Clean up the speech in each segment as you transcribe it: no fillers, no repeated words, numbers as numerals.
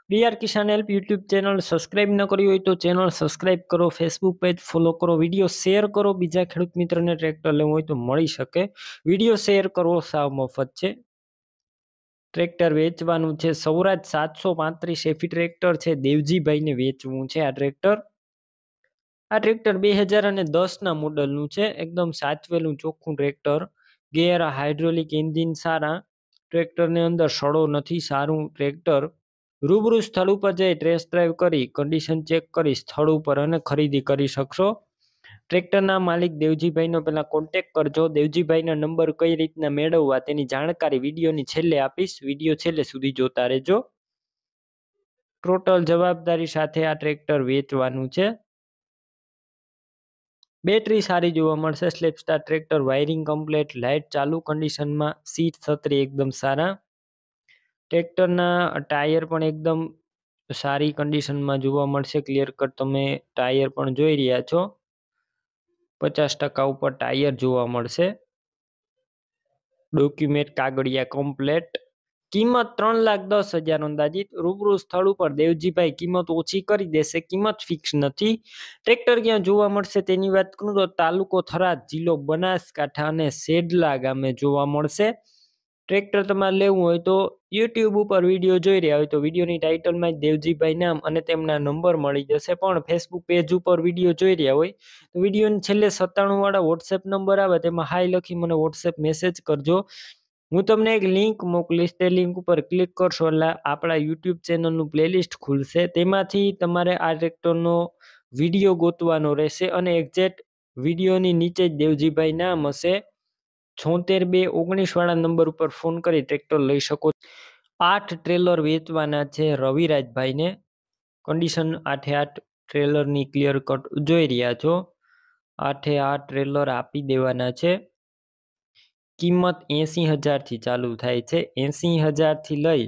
DR Kisan help YouTube channel subscribe ન કરી હોય તો ચેનલ સબસ્ક્રાઇબ કરો, ફેસબુક પેજ ફોલો કરો, વિડીયો શેર કરો, બીજા ખેડૂત મિત્રને ટ્રેક્ટર લેવું હોય તો મળી શકે. વિડીયો શેર કરવો સાવ મફત છે. ટ્રેક્ટર વેચવાનું છે. સૌરાજ 735 એફી ટ્રેક્ટર છે. દેવજીભાઈને વેચવું છે આ ટ્રેક્ટર. આ ટ્રેક્ટર 2010ના મોડલનું છે. એકદમ સાચવેલું ચોખ્ખું ટ્રેક્ટર. ગેર, હાઇડ્રોલિક એન્જિન સારા. ટ્રેક્ટરની અંદર સડો નથી, સારું ટ્રેક્ટર. રૂબરૂ સ્થળ ઉપર જઈ ટેસ્ટ ડ્રાઈવ કરી કન્ડિશન ચેક કરી સ્થળ ઉપર અને ખરીદી કરી શકશો. ટ્રેક્ટરના માલિક દેવજીભાઈનો પહેલા કોન્ટેક્ટ કરજો. દેવજીભાઈના નંબર કઈ રીતના મેળવવા તેની જાણકારી વિડીયોની છેલ્લે આપીશ. વિડીયો છેલ્લે સુધી જોતા રહેજો. ટોટલ જવાબદારી સાથે આ ટ્રેક્ટર વેચવાનું છે. બેટરી સારી જોવા મળશે. Self starter tractor, wiring complete, light ચાલુ કન્ડિશનમાં, સીટ છત્રી એકદમ સારા. ટ્રેક્ટરના ટાયર પણ એકદમ સારી કન્ડિશનમાં જોવા મળશે. ક્લિયર કટ તમે ટાયર પણ જોઈ રહ્યા છો. 50% ઉપર ટાયર જોવા મળશે. ડોક્યુમેન્ટ કાગળિયા કમ્પ્લેટ. કિંમત 3,10,000 અંદાજિત. રૂબરૂ સ્થળ ઉપર દેવજીભાઈ કિંમત ઓછી કરી દેશે. કિંમત ફિક્સ નથી. ટ્રેક્ટર ક્યાં જોવા મળશે તેની વાત કરું તો તાલુકો થરાદ, જિલ્લો બનાસકાંઠા અને સેડલા ગામે જોવા મળશે. ટ્રેક્ટર તમારે લેવું હોય તો યુટ્યુબ ઉપર વિડીયો જોઈ રહ્યા હોય તો વિડીયોની ટાઇટલમાં દેવજીભાઈ નામ અને તેમના નંબર મળી જશે. પણ ફેસબુક પેજ ઉપર વિડીયો જોઈ રહ્યા હોય તો વિડીયોની છેલ્લે 97 વાળા વોટ્સએપ નંબર આવે તેમાં હાઈ લખી મને વોટ્સએપ મેસેજ કરજો. હું તમને એક લિંક મોકલીશ. તે લિંક ઉપર ક્લિક કરશો એટલે આપણા યુટ્યુબ ચેનલનું પ્લેલિસ્ટ ખુલશે. તેમાંથી તમારે આ ટ્રેક્ટરનો વિડીયો ગોતવાનો રહેશે અને એક્ઝેક્ટ વિડીયોની નીચે જ દેવજીભાઈ નામ હશે. 76 2 19 વાળા નંબર ઉપર ફોન કરી ટ્રેક્ટર લઈ શકો. 8 ટ્રેલર વેચવાના છે રવિરાજભાઈને. કન્ડિશન 8/8 ટ્રેલરની ક્લિયર કટ જોઈ રહ્યા છો. 8/8 ટ્રેલર આપી દેવાના છે. કિંમત 80,000 થી ચાલુ થાય છે. 80,000 થી લઈ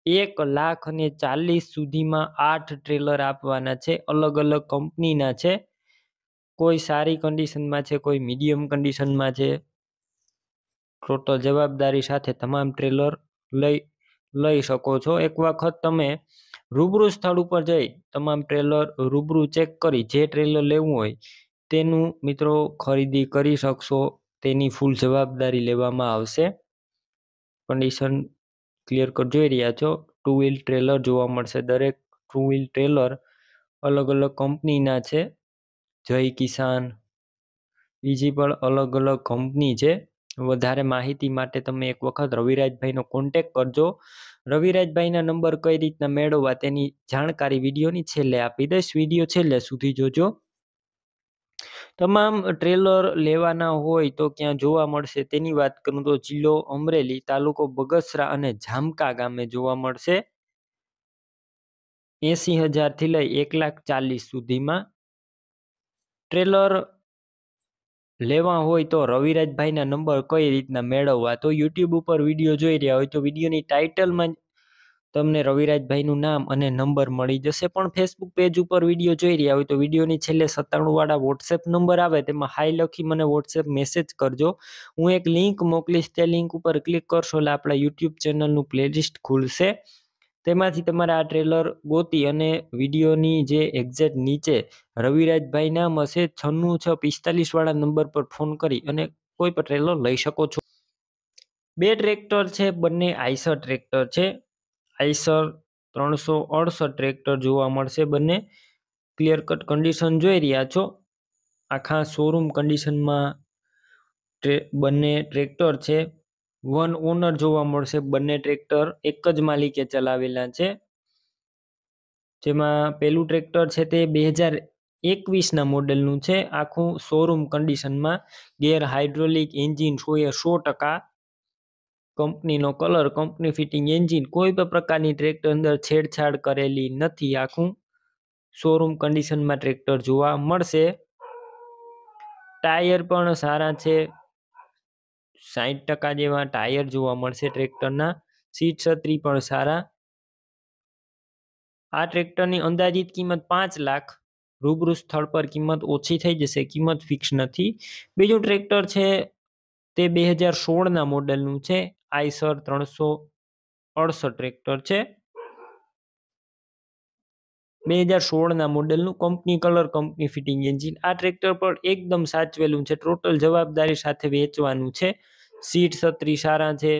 1,40,000 સુધીમાં 8 ટ્રેલર આપવાના છે. અલગ અલગ કંપનીના છે. કોઈ સારી કન્ડિશનમાં છે, કોઈ મીડિયમ કન્ડિશનમાં છે. ટોટલ જવાબદારી સાથે તમામ ટ્રેલર લઈ શકો છો. એક વખત તમે રૂબરૂ સ્થળ ઉપર જઈ તમામ ટ્રેલર રૂબરૂ ચેક કરી જે ટ્રેલર લેવું હોય તેનું મિત્રો ખરીદી કરી શકશો. તેની ફૂલ જવાબદારી લેવામાં આવશે. કન્ડિશન ક્લિયર કટ જોઈ રહ્યા છો. 2 વ્હીલ ટ્રેલર જોવા મળશે. દરેક 2 વ્હીલ ટ્રેલર અલગ અલગ કંપનીના છે. જય, કિસાન, બીજી પણ અલગ અલગ કંપની છે. વધારે માહિતી માટે તમે એક વખત રવિરાજભાઈનો કોન્ટેક્ટ કરજો. રવિરાજભાઈના નંબર કઈ રીતના મેળવવા તેની જાણકારી વિડીયોની છેલ્લે આપી દઈશ. વિડીયો છેલ્લે સુધી જોજો. તમામ ટ્રેલર લેવાના હોય તો ક્યાં જોવા મળશે તેની વાત કરું તો જિલ્લો અમરેલી, તાલુકો બગસરા અને જામકા ગામે જોવા મળશે. 80,000 થી લઈ 1,40,000 સુધીમાં ટ્રેલર લેવા હોય તો રવિરાજભાઈના નંબર કઈ રીતના મેળવવા તો યુટ્યુબ ઉપર વિડીયો જોઈ રહ્યા હોય તો વિડીયોની ટાઇટલમાં તમને રવિરાજભાઈનું નામ અને નંબર મળી જશે. પણ ફેસબુક પેજ ઉપર વિડીયો જોઈ રહ્યા હોય તો વિડીયોની છેલ્લે 97 વાળા વોટ્સએપ નંબર આવે તેમાં હાઈ લખી મને વોટ્સએપ મેસેજ કરજો. હું એક લિંક મોકલીશ. તે લિંક ઉપર ક્લિક કરશો એટલે આપણા યુટ્યુબ ચેનલનું પ્લેલિસ્ટ ખુલશે. તેમાંથી તમારે આ ટ્રેલર ગોતી અને વિડીયોની જે એક્ઝેક્ટ નીચે રવિરાજભાઈ નામ હશે 96 6 45 વાળા નંબર પર ફોન કરી અને કોઈ પણ ટ્રેલર લઈ શકો છો. 2 ટ્રેક્ટર છે. બંને આઈસર ટ્રેક્ટર છે. આઈસર 368 ટ્રેક્ટર જોવા મળશે. બંને ક્લિયર કટ કન્ડિશન જોઈ રહ્યા છો. આખા શોરૂમ કન્ડિશનમાં બંને ટ્રેક્ટર છે. 1 ઓનર જોવા મળશે. બંને ટ્રેક્ટર એક જ માલિકે ચલાવેલા છે. જેમાં પહેલું ટ્રેક્ટર છે તે 2021ના મોડેલનું છે. આખું શોરૂમ કન્ડિશનમાં. ગેર, હાઇડ્રોલિક એન્જિન 100% કંપનીનો કલર, કંપની ફિટિંગ એન્જિન, કોઈ પણ પ્રકારની ટ્રેક્ટર અંદર છેડછાડ કરેલી નથી. આખું શોરૂમ કન્ડિશનમાં ટ્રેક્ટર જોવા મળશે. ટાયર પણ સારા છે. 60% જેવા ટાયર જોવા મળશે ટ્રેક્ટરના. સીટ છત્રી પણ સારા. આ ટ્રેક્ટરની અંદાજિત કિંમત 5 લાખ. રૂબરૂ સ્થળ પર કિંમત ઓછી થઈ જશે. કિંમત ફિક્સ નથી. બીજું ટ્રેક્ટર છે તે 2016ના મોડેલનું છે. આઈસર 368 ટ્રેક્ટર છે. 2016ના મોડેલનું company colour company fitting engine. આ ટ્રેક્ટર પર એકદમ સાચવેલું છે, ટોટલ જવાબદારી સાથે વેચવાનું છે. સીટ છત્રી સારા છે,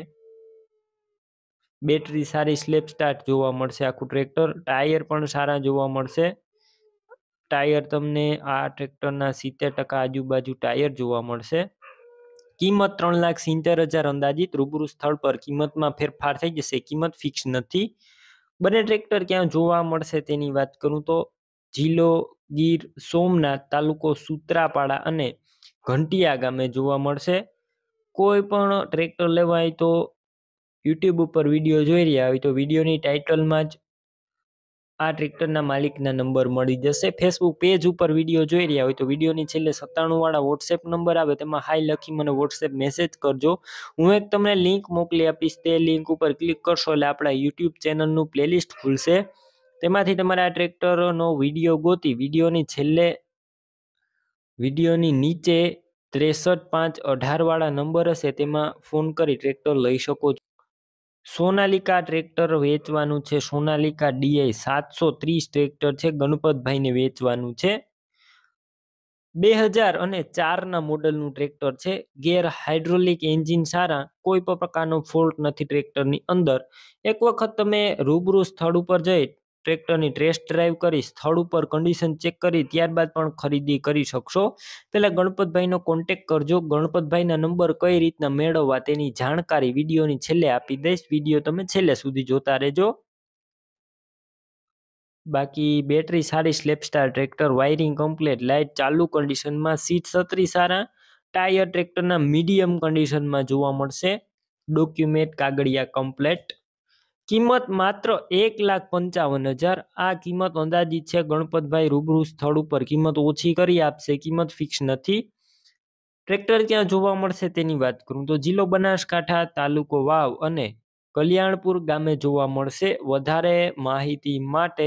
બેટરી સારી, સ્લેપ સ્ટાર્ટ જોવા મળશે આખું ટ્રેક્ટર. ટાયર પણ સારા જોવા મળશે. ટાયર તમને આ ટ્રેક્ટરના 70% આજુબાજુ ટાયર જોવા મળશે. કિંમત 3,70,000 અંદાજિત. રૂબરૂ સ્થળ પર કિંમતમાં ફેરફાર થઈ જશે, કિંમત ફિક્સ નથી. બંને ટ્રેક્ટર ક્યાં જોવા મળશે તેની વાત કરું તો જિલ્લો ગીર સોમનાથ, તાલુકો સૂત્રાપાડા અને ઘંટિયા ગામે જોવા મળશે. કોઈ પણ ટ્રેક્ટર લેવા હોય તો યુટ્યુબ ઉપર વિડીયો જોઈ રહ્યા હોય તો વિડીયોની ટાઇટલમાં જ આ ટ્રેક્ટરના માલિકના નંબર મળી જશે. ફેસબુક પેજ ઉપર વિડીયો જોઈ રહ્યા હોય તો વિડીયોની છેલ્લે 97 વાળા વોટ્સએપ નંબર આવે તેમાં હાઈ લખી મને વોટ્સએપ મેસેજ કરજો. હું એક તમને લિંક મોકલી આપીશ, તે લિંક ઉપર ક્લિક કરશો એટલે આપણા યુટ્યુબ ચેનલનું પ્લેલિસ્ટ ખુલશે. તેમાંથી તમારે આ ટ્રેક્ટરનો વિડીયો ગોતી વિડીયોની છેલ્લે વિડીયોની નીચે 63,518 વાળા નંબર હશે તેમાં ફોન કરી ટ્રેક્ટર લઈ શકો છો. સોનાલિકા ટ્રેક્ટર વેચવાનું છે. સોનાલિકા DI 730 ટ્રેક્ટર છે, ગણપતભાઈને વેચવાનું છે. 2004ના મોડલનું ટ્રેક્ટર છે. ગેર હાઇડ્રોલિક એન્જિન સારા, કોઈ પણ પ્રકારનો ફોલ્ટ નથી ટ્રેક્ટરની અંદર. એક વખત તમે રૂબરૂ સ્થળ ઉપર જઈ ટ્રેક્ટરની ટેસ્ટ ડ્રાઈવ કરી, સ્થળ ઉપર કન્ડિશન ચેક કરી ત્યારબાદ પણ ખરીદી કરી શકશો. પહેલા ગણપતભાઈનો કોન્ટેક કરજો. ગણપતભાઈના નંબર કઈ રીતના મેળવવા તેની જાણકારી વિડીયોની છેલ્લે આપી દઈશ. વિડીયો તમે છેલ્લે સુધી જોતા રહેજો. બાકી બેટરી સારી, self starter tractor, wiring complete, light ચાલુ કન્ડિશનમાં, સીટ છત્રી સારા, ટાયર ટ્રેક્ટરના મીડિયમ કન્ડિશનમાં જોવા મળશે. ડોક્યુમેન્ટ કાગળિયા કમ્પ્લીટ. કિંમત માત્ર 1,55,000. આ કિંમત અંદાજિત છે. ગણપતભાઈ રૂબરૂ સ્થળ ઉપર કિંમત ઓછી કરી આપશે, કિંમત ફિક્સ નથી. ટ્રેક્ટર ક્યાં જોવા મળશે તેની વાત કરું તો જિલ્લો બનાસકાંઠા, તાલુકો વાવ અને કલ્યાણપુર ગામે જોવા મળશે. વધારે માહિતી માટે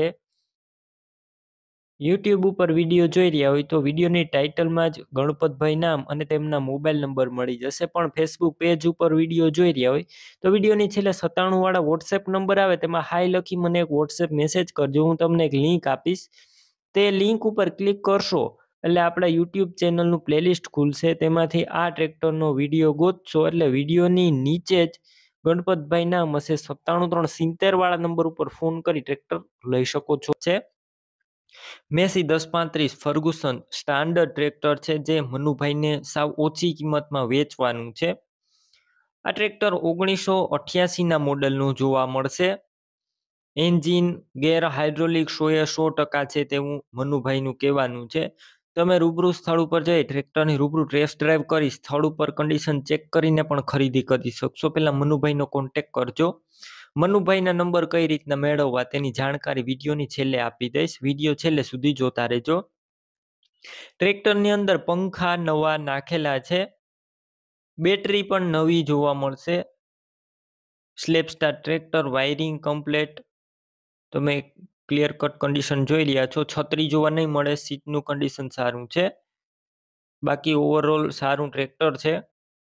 યુટ્યુબ ઉપર વિડીયો જોઈ રહ્યા હોય તો વિડીયોની ટાઇટલમાં જ ગણપતભાઈ નામ અને તેમના મોબાઈલ નંબર મળી જશે. પણ ફેસબુક પેજ ઉપર વિડીયો જોઈ રહ્યા હોય તો વિડીયોની છેલ્લે 97 વાળા વોટ્સએપ નંબર આવે તેમાં હાઈ લખી મને એક વોટ્સએપ મેસેજ કરજો. હું તમને એક લિંક આપીશ, તે લિંક ઉપર ક્લિક કરશો એટલે આપણા યુટ્યુબ ચેનલનું પ્લેલિસ્ટ ખુલશે. તેમાંથી આ ટ્રેક્ટરનો વિડીયો ગોતશો એટલે વિડીયોની નીચે જ ગણપતભાઈ નામ હશે. 97,370 વાળા નંબર ઉપર ફોન કરી ટ્રેક્ટર લઈ શકો છો. છે મેસી 1035 ફર્ગુસન સ્ટાન્ડર્ડ ટ્રેક્ટર છે, જે મનુભાઈને સાવ ઓછી કિંમતમાં વેચવાનું છે. આ ટ્રેક્ટર 1988ના મોડલનું જોવા મળશે. એન્જિન ગેર હાઇડ્રોલિક 100% છે તેવું મનુભાઈનું કહેવાનું છે. તમે રૂબરૂ સ્થળ ઉપર જઈ ટ્રેક્ટરની રૂબરૂ ટેસ્ટ ડ્રાઈવ કરી સ્થળ ઉપર કન્ડિશન ચેક કરીને પણ ખરીદી કરી શકશો. પહેલા મનુભાઈનો કોન્ટેક કરજો. મનુભાઈના નંબર કઈ રીતના મેળવવા તેની જાણકારી વિડીયોની છેલ્લે આપી દઈશ. વિડીયો છેલ્લે સુધી જોતા રહેજો. ટ્રેક્ટરની અંદર પંખા નવા નાખેલા છે. બેટરી પણ નવી જોવા મળશે. Self starter tractor, wiring complete. તમે ક્લિયર કટ કન્ડિશન જોઈ રહ્યા છો. છત્રી જોવા નહીં મળે. સીટનું કન્ડિશન સારું છે. બાકી ઓવરઓલ સારું ટ્રેક્ટર છે.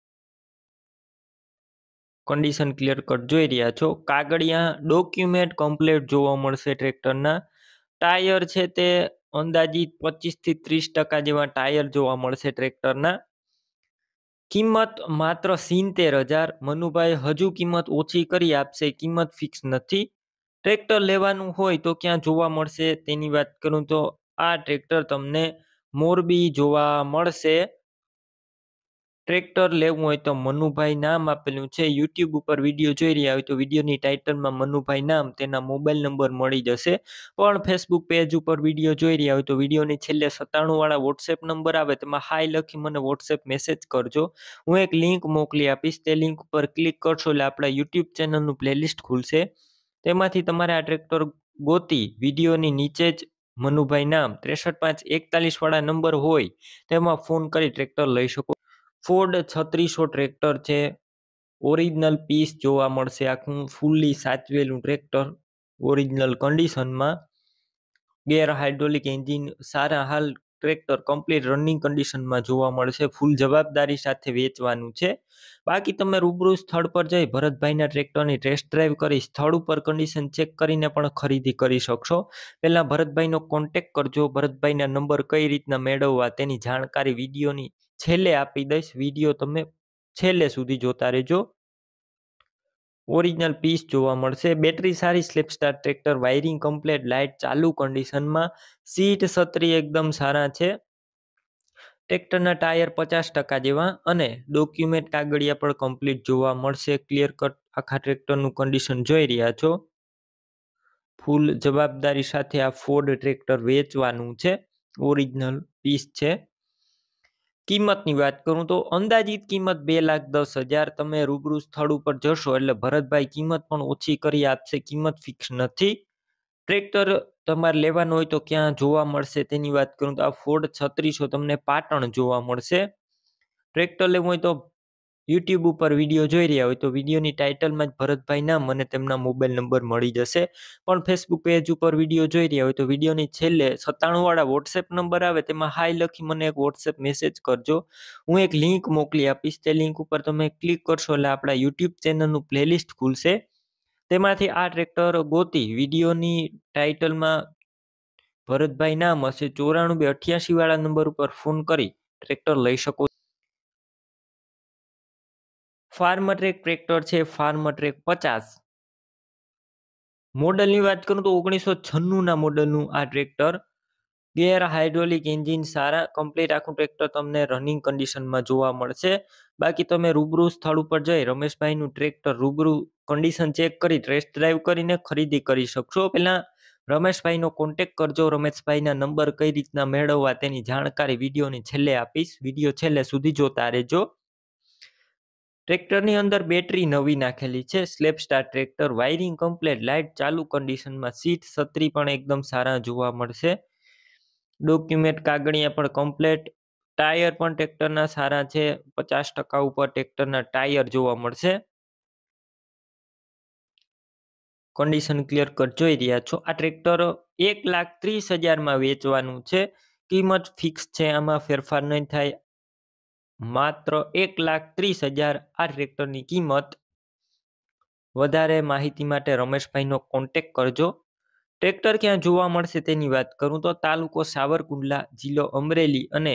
કન્ડિશન ક્લિયર કટ જોઈ રહ્યા છો. કાગળિયા ડોક્યુમેન્ટ કમ્પ્લીટ જોવા મળશે ટ્રેક્ટરના. ટાયર છે તે અંદાજિત 25 થી 30% જેવા ટાયર જોવા મળશે ટ્રેક્ટરના. કિંમત માત્ર 70,000. મનુભાઈ હજુ કિંમત ઓછી કરી આપશે, કિંમત ફિક્સ નથી. ટ્રેક્ટર લેવાનું હોય તો ક્યાં જોવા મળશે તેની વાત કરું તો આ ટ્રેક્ટર તમને મોરબી જોવા મળશે. ટ્રેક્ટર લેવું હોય તો મનુભાઈ નામ આપેલું છે. યુટ્યુબ ઉપર વિડીયો જોઈ રહ્યા હોય તો વિડીયોની ટાઇટલમાં મનુભાઈ નામ, તેના મોબાઈલ નંબર મળી જશે. પણ ફેસબુક પેજ ઉપર વિડીયો જોઈ રહ્યા હોય તો વિડીયોની છેલ્લે 97 વાળા વોટ્સએપ નંબર આવે તેમાં હાઈ લખી મને વોટ્સએપ મેસેજ કરજો. હું એક લિંક મોકલી આપીશ, તે લિંક ઉપર ક્લિક કરશો એટલે આપણા યુટ્યુબ ચેનલનું પ્લેલિસ્ટ ખુલશે. તેમાંથી તમારે આ ટ્રેક્ટર ગોતી વિડીયોની નીચે જ મનુભાઈ નામ 63,541 વાળા નંબર હોય તેમાં ફોન કરી ટ્રેક્ટર લઈ શકો. ફોર્ડ 3600 ટ્રેક્ટર છે. ઓરિજિનલ પીસ જોવા મળશે. આખું ફૂલ્લી સાચવેલું ટ્રેક્ટર ઓરિજિનલ કન્ડિશનમાં. ગેર હાઇડ્રોલિક એન્જિન સારા, હાલ ટ્રેક્ટર કમ્પ્લીટ રનિંગ કન્ડિશનમાં જોવા મળશે, ફૂલ જવાબદારી સાથે વેચવાનું છે. બાકી તમે રૂબરૂ સ્થળ પર જઈ ભરતભાઈના ટ્રેક્ટરની ટેસ્ટ ડ્રાઈવ કરી સ્થળ ઉપર કન્ડિશન ચેક કરીને પણ ખરીદી કરી શકશો. પહેલા ભરતભાઈનો કોન્ટેક્ટ કરજો. ભરતભાઈના નંબર કઈ રીતના મેળવવા તેની જાણકારી વિડીયોની છેલ્લે આપી દઈશ. વિડીયો તમે છેલ્લે સુધી જોતા રહેજો. ઓરિજિનલ પીસ જોવા મળશે. બેટરી સારી, self starter tractor, wiring complete, light ચાલુ કન્ડિશનમાં, સીટ છત્રી એકદમ સારા છે. ટ્રેક્ટરના ટાયર 50% જેવા અને ડોક્યુમેન્ટ કાગળિયા પણ કમ્પ્લીટ જોવા મળશે. ક્લિયર કટ આખા ટ્રેક્ટરનું કન્ડિશન જોઈ રહ્યા છો. ફૂલ જવાબદારી સાથે આ ફોર્ડ ટ્રેક્ટર વેચવાનું છે. ઓરિજિનલ પીસ છે. કિંમતની વાત કરું તો અંદાજિત કિંમત 2,10,000. તમે રૂબરૂ સ્થળ ઉપર જશો એટલે ભરતભાઈ કિંમત પણ ઓછી કરી આપશે. કિંમત ફિક્સ નથી. ટ્રેક્ટર તમારે લેવાનું હોય તો ક્યાં જોવા મળશે તેની વાત કરું તો આ ફોર્ડ 3600 તમને પાટણ જોવા મળશે. ટ્રેક્ટર લેવું હોય તો યુટ્યુબ ઉપર વિડીયો જોઈ રહ્યા હોય તો વિડીયોની ટાઇટલમાં જ ભરતભાઈ નામ અને તેમના મોબાઈલ નંબર મળી જશે. પણ ફેસબુક પેજ ઉપર વિડીયો જોઈ રહ્યા હોય તો વિડીયોની છેલ્લે 97 વાળા વોટ્સએપ નંબર આવે તેમાં હાય લખી મને એક વોટ્સએપ મેસેજ કરજો. હું એક લિંક મોકલી આપીશ. તે લિંક ઉપર તમે ક્લિક કરશો એટલે આપણા યુટ્યુબ ચેનલનું પ્લેલિસ્ટ ખુલશે. તેમાંથી આ ટ્રેક્ટર ગોતી વિડીયોની ટાઇટલમાં ભરતભાઈ નામ હશે 94 વાળા નંબર ઉપર ફોન કરી ટ્રેક્ટર લઈ શકો. ફાર્મટ્રેક ટ્રેક્ટર છે. ફાર્મટ્રેક 50. મોડલની વાત કરું તો 1996 મોડલનું આ ટ્રેક્ટર. ગેર હાઇડ્રોલિક એન્જિન સારા, કમ્પ્લીટ આખું ટ્રેક્ટર તમને રનિંગ કન્ડિશનમાં જોવા મળશે. બાકી તમે રૂબરૂ સ્થળ ઉપર જઈ રમેશભાઈનું ટ્રેક્ટર રૂબરૂ કન્ડિશન ચેક કરી ટેસ્ટ ડ્રાઈવ કરીને ખરીદી કરી શકશો. પહેલા રમેશભાઈનો કોન્ટેક્ટ કરજો. રમેશભાઈના નંબર કઈ રીતના મેળવવા તેની જાણકારી વિડીયોની છેલ્લે આપીશ. વિડીયો છેલ્લે સુધી જોતા રહેજો. ટ્રેક્ટરની અંદર બેટરી નવી નાખેલી છે. Self starter tractor, wiring complete, light ચાલુ કન્ડિશનમાં, સીટ છત્રી પણ એકદમ સારા જોવા મળશે. ડોક્યુમેન્ટ કાગળિયા પણ કમ્પ્લીટ. ટાયર પણ ટ્રેક્ટરના સારા છે. 50% ઉપર ટ્રેક્ટરના ટાયર જોવા મળશે. કન્ડિશન ક્લિયર કટ જોઈ રહ્યા છો. આ ટ્રેક્ટર 1,30,000 વેચવાનું છે. કિંમત ફિક્સ છે, આમાં ફેરફાર નહીં થાય. માત્ર 1,30,000 આ ટ્રેક્ટરની કિંમત. વધારે માહિતી માટે રમેશભાઈનો કોન્ટેક્ટ કરજો. ટ્રેક્ટર ક્યાં જોવા મળશે તેની વાત કરું તો તાલુકો સાવરકુંડલા, જિલ્લો અમરેલી અને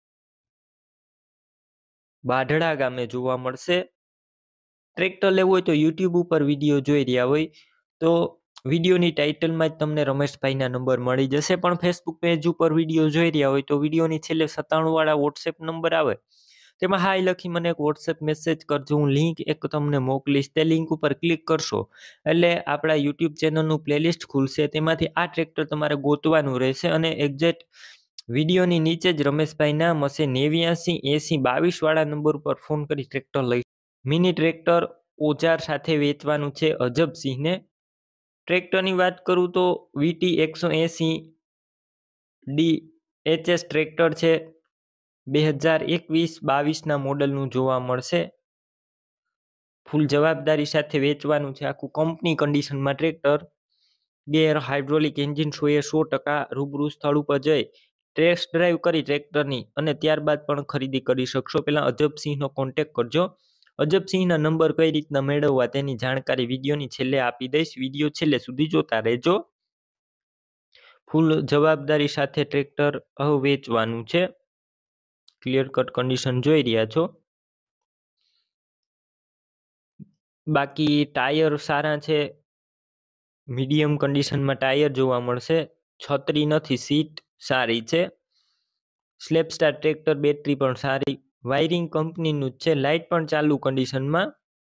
બાઢડા ગામે જોવા મળશે. ટ્રેક્ટર લેવું હોય તો યુટ્યુબ ઉપર વિડીયો જોઈ રહ્યા હોય તો વિડીયોની ટાઇટલમાં જ તમને રમેશભાઈના નંબર મળી જશે. પણ ફેસબુક પેજ ઉપર વિડીયો જોઈ રહ્યા હોય તો વિડીયોની છેલ્લે 97 વાળા વોટ્સએપ નંબર આવે તેમાં હાય લખી મને એક વોટ્સએપ મેસેજ કરજો. હું લિંક એક તમને મોકલીશ. તે લિંક ઉપર ક્લિક કરશો એટલે આપણા યુટ્યુબ ચેનલનું પ્લેલિસ્ટ ખુલશે. તેમાંથી આ ટ્રેક્ટર તમારે ગોતવાનું રહેશે અને એક્ઝેક્ટ વિડીયોની નીચે જ રમેશભાઈ નામ હશે. 89 80 22 વાળા નંબર ઉપર ફોન કરી ટ્રેક્ટર લઈ. મિની ટ્રેક્ટર ઓજાર સાથે વેચવાનું છે અજબસિંહને. ટ્રેક્ટરની વાત કરું તો VT 180D HS ટ્રેક્ટર છે. 2021-22 મોડલનું જોવા મળશે. ફૂલ જવાબદારી સાથે વેચવાનું છે. આખું કંપની કન્ડિશનમાં ટ્રેક્ટર. ગેર હાઇડ્રોલિક એન્જિન 100% રૂબરૂ સ્થળ ઉપર જઈ ટેસ્ટ ડ્રાઈવ કરી ટ્રેક્ટરની અને ત્યારબાદ પણ ખરીદી કરી શકશો. પહેલા અજબસિંહનો કોન્ટેક્ટ કરજો. અજબસિંહના નંબર કઈ રીતના મેળવવા તેની જાણકારી વિડીયોની છેલ્લે આપી દઈશ. વિડીયો છેલ્લે સુધી જોતા રહેજો. ફૂલ જવાબદારી સાથે ટ્રેક્ટર વેચવાનું છે. ક્લિયર કટ કન્ડિશન જોઈ રહ્યા છો. બાકી ટાયર સારા છે. મીડિયમ કન્ડિશનમાં ટાયર જોવા મળશે. છત્રી નથી, સીટ સારી છે. સ્લેપસ્ટાર ટ્રેક્ટર, બેટરી પણ સારી. વાયરિંગ કંપનીનું જ છે. લાઇટ પણ ચાલુ કન્ડિશનમાં.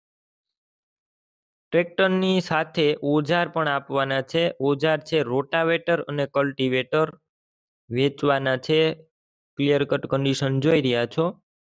ટ્રેક્ટરની સાથે ઓજાર પણ આપવાના છે. ઓજાર છે રોટાવેટર અને કલ્ટિવેટર વેચવાના છે. ક્લિયર કટ કન્ડિશન જોઈ રહ્યા છો.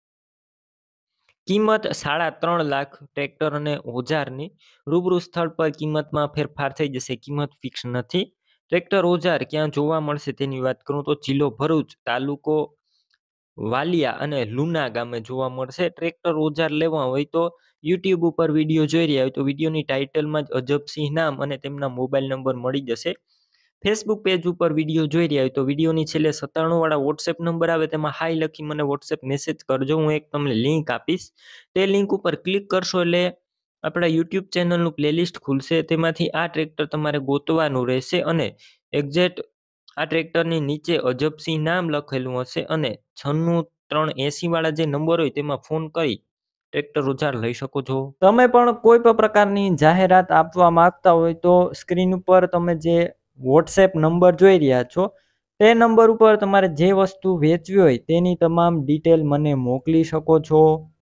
કિંમત 3.5 લાખ ટ્રેક્ટર અને ઓજારની. રૂબરૂ સ્થળ પર કિંમતમાં ફેરફાર થઈ જશે. કિંમત ફિક્સ નથી. ટ્રેક્ટર ઓજાર ક્યાં જોવા મળશે તેની વાત કરું તો જિલ્લો ભરૂચ, તાલુકો વાલિયા અને લુના ગામે જોવા મળશે. ટ્રેક્ટર ઓજાર લેવા હોય તો યુટ્યુબ ઉપર વિડીયો જોઈ રહ્યા હોય તો વિડીયોની ટાઇટલમાં જ અજબસિંહ નામ અને તેમના મોબાઈલ નંબર મળી જશે. ફેસબુક પેજ ઉપર વિડીયો જોઈ રહ્યા હોય તો વિડીયોની છેલ્લે 97 વાળા વોટ્સએપ નંબર આવે તેમાં હાઈ લખી મને વોટ્સએપ મેસેજ કરજો. હું એક તમને લિંક આપીશ. તે લિંક ઉપર ક્લિક કરશો એટલે આપણા યુટ્યુબ ચેનલનું પ્લેલિસ્ટ ખુલશે. તેમાંથી આ ટ્રેક્ટર તમારે ગોતવાનું રહેશે અને એક્ઝેક્ટ આ ટ્રેક્ટરની નીચે અજબસિંહ નામ લખેલું હશે અને 96 વાળા જે નંબર હોય તેમાં ફોન કરી ટ્રેક્ટર ઉધાર લઈ શકો છો. તમે પણ કોઈ પણ પ્રકારની જાહેરાત આપવા માંગતા હોય તો સ્ક્રીન ઉપર તમે જે વોટ્સએપ નંબર જોઈ રહ્યા છો તે નંબર ઉપર તમારે જે વસ્તુ વેચવી હોય તેની તમામ ડિટેલ મને મોકલી શકો છો.